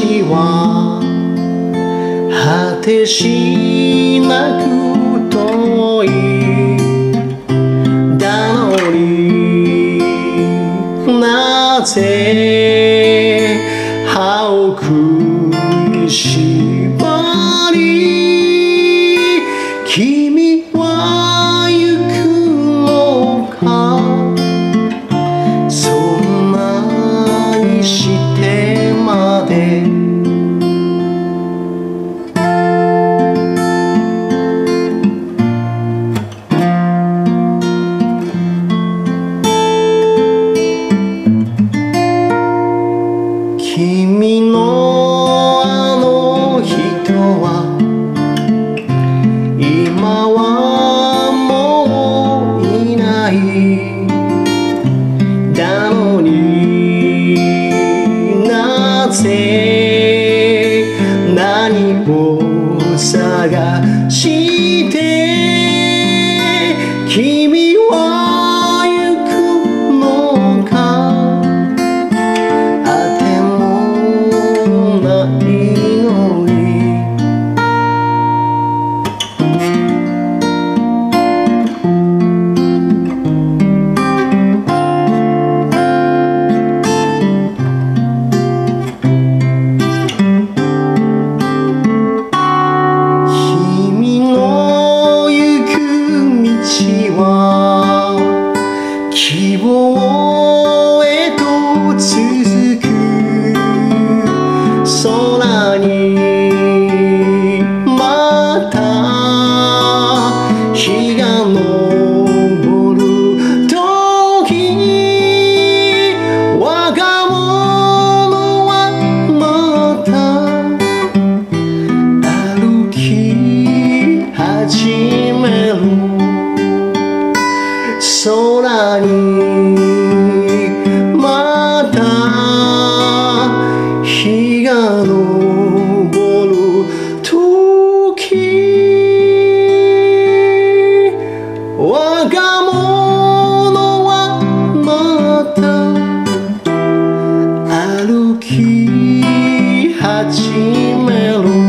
は果てしなく遠いだのになぜ歯を食いしばり君は行くのかそんなにしてまで君のあの人は今はもういないだのになぜ何を探して君は行くのか希望へと続く空にまた日が昇る時我が物はまた歩き始める空にまた日が昇る時我が物はまた歩き始める